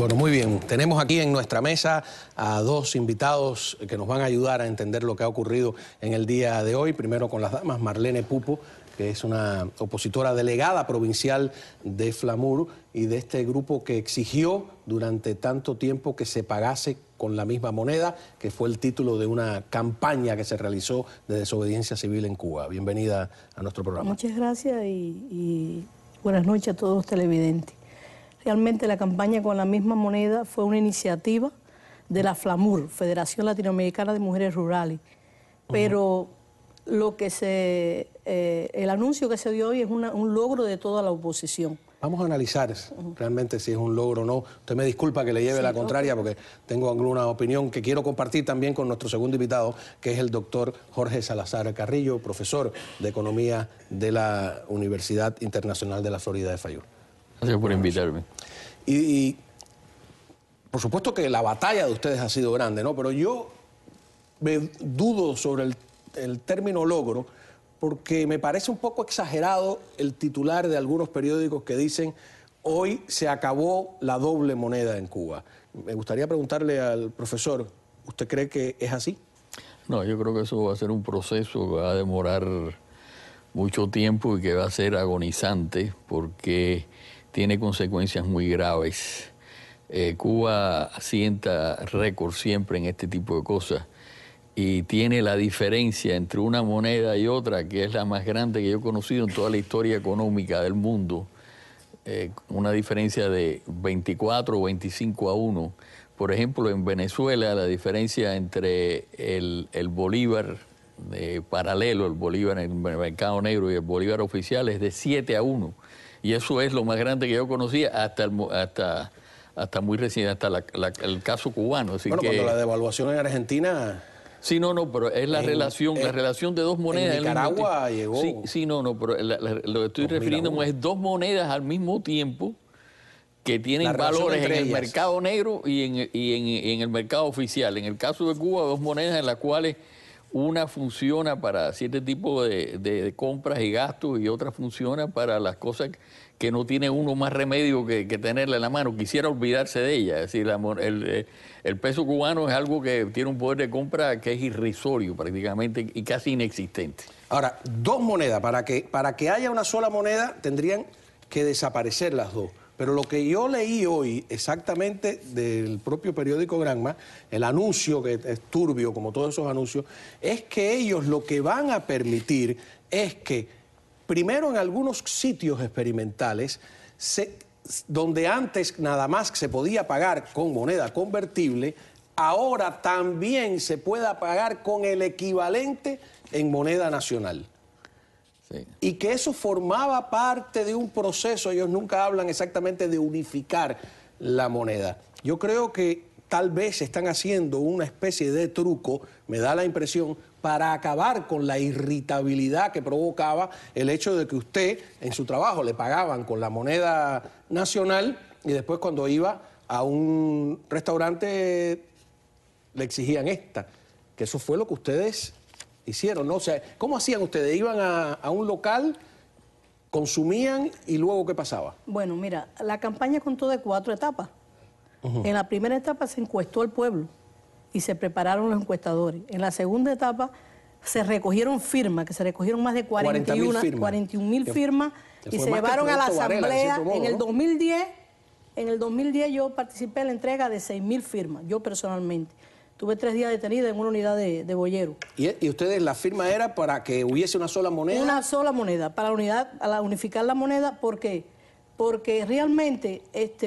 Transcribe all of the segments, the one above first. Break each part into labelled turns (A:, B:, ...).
A: Bueno, muy bien. Tenemos aquí en nuestra mesa a dos invitados que nos van a ayudar a entender lo que ha ocurrido en el día de hoy. Primero con las damas, Marlene Pupo, que es una opositora delegada provincial de FLAMUR y de este grupo que exigió durante tanto tiempo que se pagase con la misma moneda, que fue el título de una campaña que se realizó de desobediencia civil en Cuba. Bienvenida a nuestro programa.
B: Muchas gracias y buenas noches a todos los televidentes. Realmente la campaña con la misma moneda fue una iniciativa de la FLAMUR, Federación Latinoamericana de Mujeres Rurales, pero lo que el anuncio que se dio hoy es un logro de toda la oposición.
A: Vamos a analizar realmente si es un logro o no. Usted me disculpa que le lleve la contraria porque tengo alguna opinión que quiero compartir también con nuestro segundo invitado, que es el doctor Jorge Salazar Carrillo, profesor de Economía de la Universidad Internacional de la Florida de Fayú.
C: Gracias por invitarme.
A: Y por supuesto que la batalla de ustedes ha sido grande, ¿no? Pero yo me dudo sobre el término logro, porque me parece un poco exagerado el titular de algunos periódicos que dicen hoy se acabó la doble moneda en Cuba. Me gustaría preguntarle al profesor, ¿usted cree que es así?
C: No, yo creo que eso va a ser un proceso que va a demorar mucho tiempo y que va a ser agonizante porque tiene consecuencias muy graves. Cuba sienta récord siempre en este tipo de cosas y tiene la diferencia entre una moneda y otra, que es la más grande que yo he conocido en toda la historia económica del mundo, una diferencia de 24 o 25 a 1. Por ejemplo, en Venezuela la diferencia entre el bolívar paralelo, el bolívar en el mercado negro y el bolívar oficial es de 7 a 1. Y eso es lo más grande que yo conocía hasta muy reciente, hasta el caso cubano. Así
A: bueno,
C: que,
A: cuando la devaluación en Argentina...
C: Sí, no, pero es la relación de dos monedas.
A: En Nicaragua llegó...
C: Sí, no, pero lo que estoy refiriéndome es dos monedas al mismo tiempo que tienen valores en el mercado negro y en el mercado oficial. En el caso de Cuba, dos monedas en las cuales una funciona para cierto tipo de compras y gastos y otra funciona para las cosas que no tiene uno más remedio que tenerla en la mano. Quisiera olvidarse de ella. Es decir, el peso cubano es algo que tiene un poder de compra que es irrisorio prácticamente y casi inexistente.
A: Ahora, dos monedas. Para que haya una sola moneda tendrían que desaparecer las dos. Pero lo que yo leí hoy exactamente del propio periódico Granma, el anuncio, que es turbio como todos esos anuncios, es que ellos lo que van a permitir es que, primero en algunos sitios experimentales, donde antes nada más se podía pagar con moneda convertible, ahora también se pueda pagar con el equivalente en moneda nacional. Sí. Y que eso formaba parte de un proceso, ellos nunca hablan exactamente de unificar la moneda. Yo creo que tal vez están haciendo una especie de truco, me da la impresión, para acabar con la irritabilidad que provocaba el hecho de que usted en su trabajo le pagaban con la moneda nacional y después cuando iba a un restaurante le exigían esta, que eso fue lo que ustedes hicieron, ¿no? O sea, ¿cómo hacían ustedes? ¿Iban a un local, consumían y luego qué pasaba?
B: Bueno, mira, la campaña contó de 4 etapas. En la primera etapa se encuestó al pueblo y se prepararon los encuestadores. En la segunda etapa se recogieron firmas, que se recogieron más de 41.000 firmas y se llevaron a la asamblea. En el 2010 yo participé en la entrega de 6.000 firmas, yo personalmente. Tuve 3 días detenida en una unidad de boyero.
A: ¿Y ustedes, la firma era para que hubiese una sola moneda?
B: Una sola moneda, para unificar la moneda. ¿Por qué? Porque realmente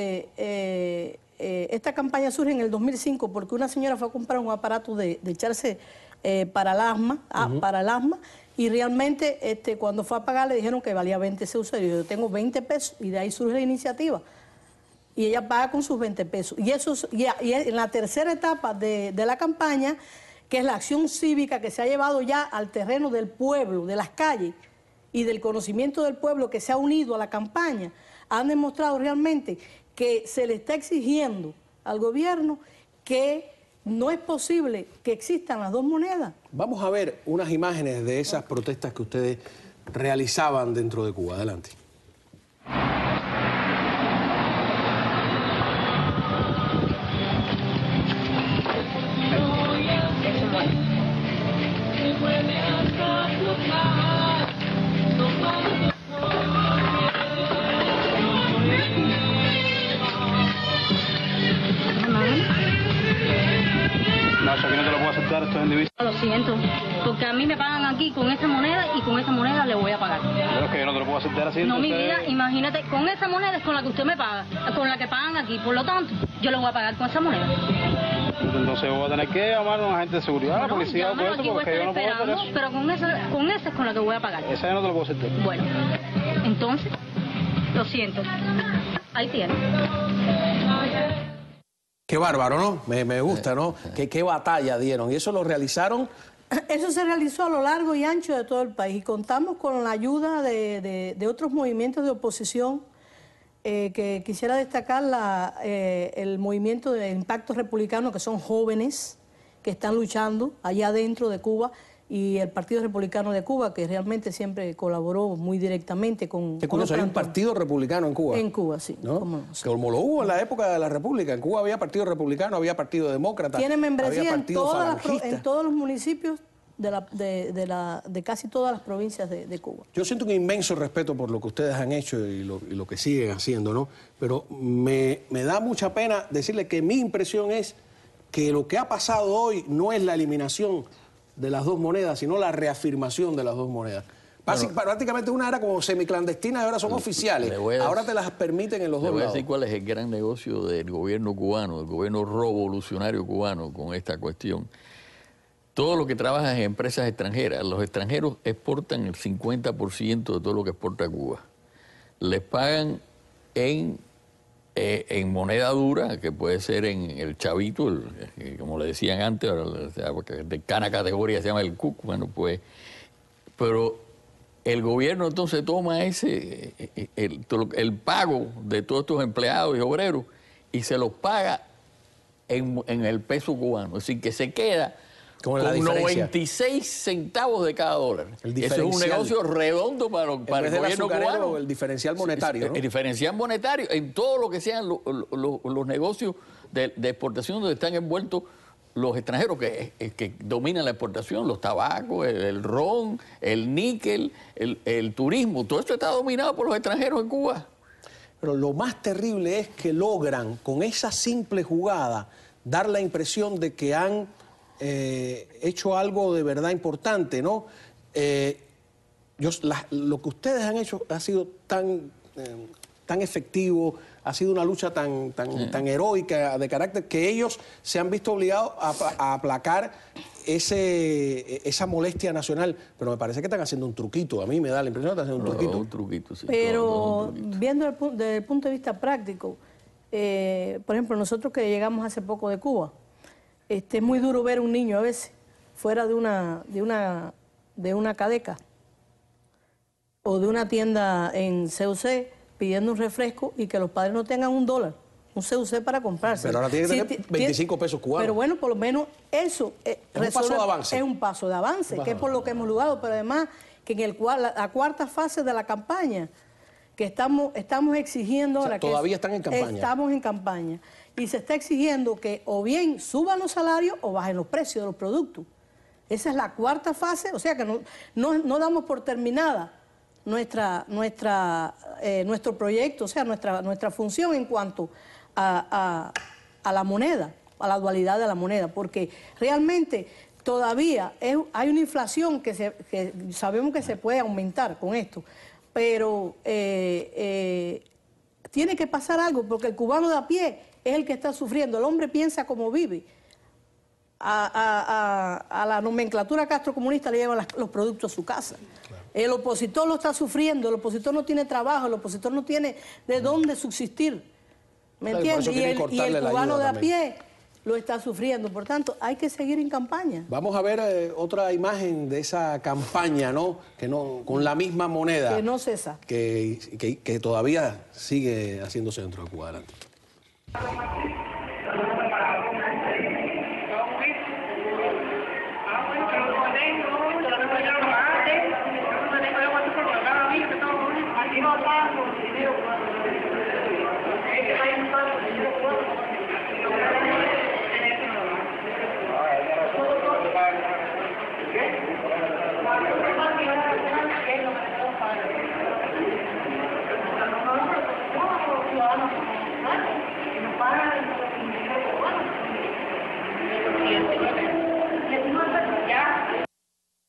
B: esta campaña surge en el 2005 porque una señora fue a comprar un aparato de echarse para el asma, y realmente cuando fue a pagar le dijeron que valía 20 pesos. Yo tengo 20 pesos y de ahí surge la iniciativa. Y ella paga con sus 20 pesos. Y en la tercera etapa de la campaña, que es la acción cívica que se ha llevado ya al terreno del pueblo, de las calles y del conocimiento del pueblo que se ha unido a la campaña, han demostrado realmente que se le está exigiendo al gobierno que no es posible que existan las dos monedas.
A: Vamos a ver unas imágenes de esas protestas que ustedes realizaban dentro de Cuba. Adelante.
D: porque a mí me pagan aquí con esa moneda y con esa moneda le voy a pagar.
E: Pero es que yo no te lo puedo aceptar así.
D: No, mi
E: entonces...
D: vida, imagínate, con esa moneda es con la que usted me paga, con la que pagan aquí, por lo tanto, yo le voy a pagar con esa moneda.
E: Entonces voy a tener que llamar a un agente de seguridad, a la policía,
D: llámalo, aquí voy a
E: porque
D: estar
E: yo no puedo hacer
D: esperando,
E: eso.
D: pero con esa es con la que voy a pagar.
E: Esa yo no te lo puedo aceptar.
D: Bueno, entonces, lo siento, ahí tiene.
A: Qué bárbaro, ¿no? Me gusta, ¿no? Qué batalla dieron. Y eso lo realizaron.
B: Eso se realizó a lo largo y ancho de todo el país y contamos con la ayuda de otros movimientos de oposición, que quisiera destacar el movimiento de Impacto Republicano, que son jóvenes que están luchando allá dentro de Cuba, y el Partido Republicano de Cuba, que realmente siempre colaboró muy directamente con...
A: ¿Qué curioso? Hay un partido republicano en Cuba.
B: En Cuba, sí.
A: ¿No?
B: Cómo no, sí.
A: Como lo hubo en la época de la República. En Cuba había partido republicano, había partido demócrata.
B: Tiene membresía
A: había
B: en,
A: partido falangista.
B: en todos los municipios de casi todas las provincias de Cuba.
A: Yo siento un inmenso respeto por lo que ustedes han hecho y lo que siguen haciendo, ¿no? Pero me da mucha pena decirle que mi impresión es que lo que ha pasado hoy no es la eliminación de las dos monedas, sino la reafirmación de las dos monedas. Prácticamente una era como semiclandestina y ahora son oficiales. Ahora te las permiten en los dos lados.
C: Le voy a decir cuál es el gran negocio del gobierno cubano, del gobierno revolucionario cubano con esta cuestión. Todo lo que trabaja en empresas extranjeras, los extranjeros exportan el 50% de todo lo que exporta Cuba. Les pagan en moneda dura, que puede ser en el chavito, como le decían antes, de cada categoría se llama el CUC, bueno, pues, pero el gobierno entonces toma el pago de todos estos empleados y obreros y se los paga en el peso cubano, es decir, que se queda con 96 centavos de cada dólar. Eso es un negocio redondo para el gobierno cubano.
A: El diferencial monetario, ¿no?
C: El diferencial monetario en todo lo que sean los negocios de exportación donde están envueltos los extranjeros que dominan la exportación, los tabacos, el ron, el níquel, el turismo, todo esto está dominado por los extranjeros en Cuba.
A: Pero lo más terrible es que logran con esa simple jugada dar la impresión de que han hecho algo de verdad importante, ¿no? Lo que ustedes han hecho ha sido tan efectivo, ha sido una lucha tan heroica de carácter que ellos se han visto obligados a aplacar esa molestia nacional. Pero me parece que están haciendo un truquito. A mí me da la impresión de que están haciendo un truquito.
C: Un truquito, sí.
B: Pero viendo desde el punto de vista práctico, por ejemplo, nosotros que llegamos hace poco de Cuba, es muy duro ver un niño a veces fuera de una cadeca o de una tienda en CUC pidiendo un refresco y que los padres no tengan $1, un CUC para comprarse.
A: Pero ahora tiene que tener 25 pesos cubanos.
B: Pero bueno, por lo menos eso
A: es un paso de avance.
B: Es un paso de avance, que es por lo que hemos logrado, pero además que en la cuarta fase de la campaña, que estamos exigiendo ahora,
A: todavía están en campaña.
B: Estamos en campaña. Y se está exigiendo que o bien suban los salarios o bajen los precios de los productos. Esa es la cuarta fase, o sea que no damos por terminada nuestro proyecto, o sea, nuestra función en cuanto a la moneda, a la dualidad de la moneda, porque realmente todavía hay una inflación que sabemos que se puede aumentar con esto, pero tiene que pasar algo, porque el cubano de a pie es el que está sufriendo. El hombre piensa como vive. A la nomenclatura castrocomunista le llevan los productos a su casa. Claro. El opositor lo está sufriendo, el opositor no tiene trabajo, el opositor no tiene de dónde subsistir. ¿Me entiendes? Y el cubano de a pie lo está sufriendo. Por tanto, hay que seguir en campaña.
A: Vamos a ver otra imagen de esa campaña, ¿no? Con la misma moneda.
B: Que no cesa.
A: Que todavía sigue haciéndose dentro de Cuba. Adelante.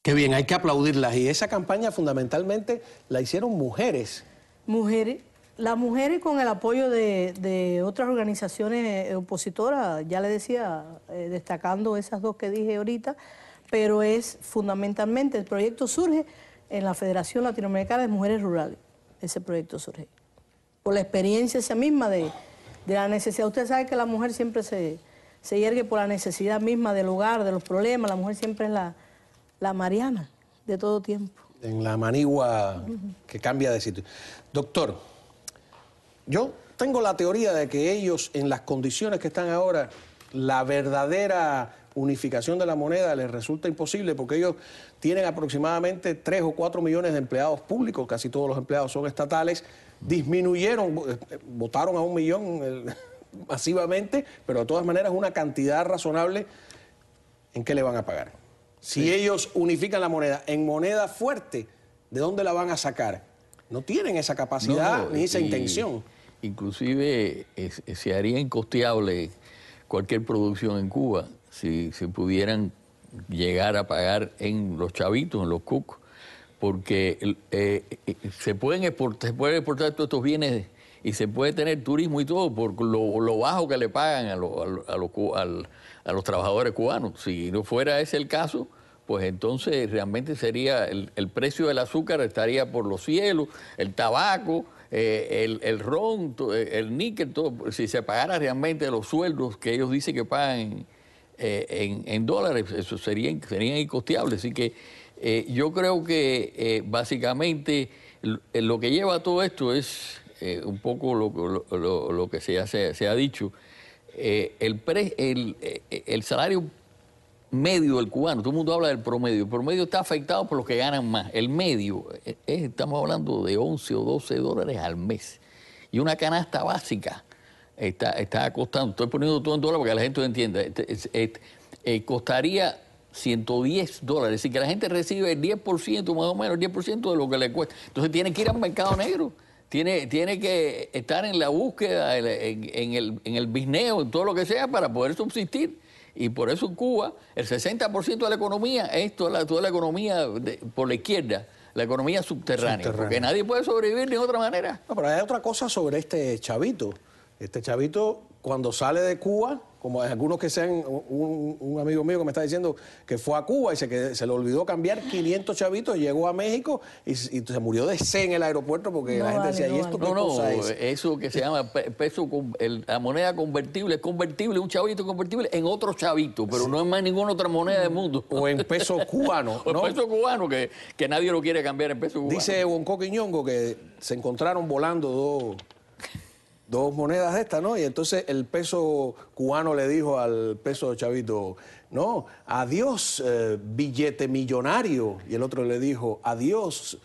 A: Qué bien, hay que aplaudirlas. Y esa campaña fundamentalmente la hicieron mujeres.
B: Las mujeres con el apoyo de otras organizaciones opositoras, ya le decía, destacando esas dos que dije ahorita, pero es fundamentalmente, el proyecto surge en la Federación Latinoamericana de Mujeres Rurales. Ese proyecto surge por la experiencia esa misma de la necesidad. Usted sabe que la mujer siempre se yergue por la necesidad misma del hogar, de los problemas. La mujer siempre es la Mariana de todo tiempo.
A: En la manigua que cambia de sitio. Doctor, yo tengo la teoría de que ellos, en las condiciones que están ahora, la verdadera unificación de la moneda les resulta imposible, porque ellos tienen aproximadamente 3 o 4 millones de empleados públicos, casi todos los empleados son estatales, disminuyeron, votaron a 1 millón masivamente, pero de todas maneras una cantidad razonable. ¿En qué le van a pagar? Si ellos unifican la moneda en moneda fuerte, ¿de dónde la van a sacar? No tienen esa capacidad ni esa intención.
C: Inclusive se haría incosteable cualquier producción en Cuba si pudieran llegar a pagar en los chavitos, en los cucos, porque se pueden exportar todos estos bienes y se puede tener turismo y todo por lo bajo que le pagan a los trabajadores cubanos. Si no fuera ese el caso, pues entonces realmente sería el precio del azúcar estaría por los cielos, el tabaco, el ron, el níquel, todo. Si se pagara realmente los sueldos que ellos dicen que pagan en dólares, eso serían incosteables. Así que yo creo que básicamente lo que lleva a todo esto es un poco lo que se ha dicho. El salario medio del cubano, todo el mundo habla del promedio. El promedio está afectado por los que ganan más. El medio, estamos hablando de 11 o 12 dólares al mes. Y una canasta básica está costando, estoy poniendo todo en dólares para que la gente lo entienda, costaría 110 dólares. Es decir, que la gente recibe el 10%, más o menos, el 10% de lo que le cuesta. Entonces tiene que ir al mercado negro. Tiene que estar en la búsqueda, en el bisneo, en todo lo que sea, para poder subsistir. Y por eso en Cuba, el 60% de la economía es toda la economía por la izquierda, la economía subterránea, porque nadie puede sobrevivir de otra manera.
A: No, pero hay otra cosa sobre este chavito. Este chavito, cuando sale de Cuba, como algunos que sean, un amigo mío que me está diciendo que fue a Cuba y se le olvidó cambiar 500 chavitos, llegó a México y se murió de sed en el aeropuerto porque la gente decía, ¿y esto qué cosa es?
C: Eso que se llama peso, la moneda convertible, es convertible, un chavito convertible en otro chavito, pero no es más ninguna otra moneda del mundo.
A: O en peso cubano, ¿no?
C: O en peso cubano, que nadie lo quiere cambiar en peso cubano.
A: Dice Bonco Quiñongo que se encontraron volando dos monedas de estas, ¿no? Y entonces el peso cubano le dijo al peso chavito, no, adiós billete millonario. Y el otro le dijo, adiós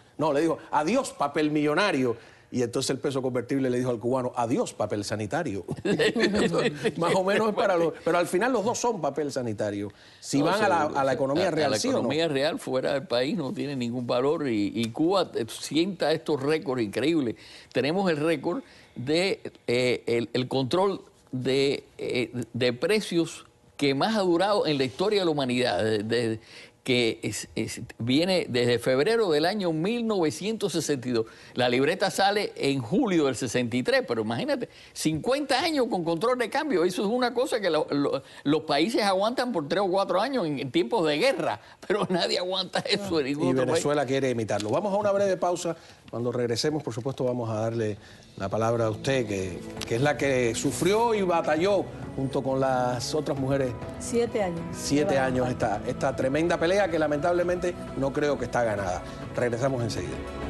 A: papel millonario. Y entonces el peso convertible le dijo al cubano, adiós papel sanitario. Más o menos es para los... Pero al final los dos son papel sanitario. Si van a la economía real, ¿sí o no?
C: La economía real fuera del país no tiene ningún valor y Cuba sienta estos récords increíbles. Tenemos el récord de el control de precios que más ha durado en la historia de la humanidad, que viene desde febrero del año 1962. La libreta sale en julio del 63, pero imagínate, 50 años con control de cambio. Eso es una cosa que los países aguantan por 3 o 4 años en tiempos de guerra, pero nadie aguanta eso en ningún otro
A: Venezuela
C: país.
A: quiere imitarlo. Vamos a una breve pausa. Cuando regresemos, por supuesto, vamos a darle la palabra a usted, que es la que sufrió y batalló junto con las otras mujeres.
B: 7 años.
A: 7 años esta tremenda pelea que lamentablemente no creo que está ganada. Regresamos enseguida.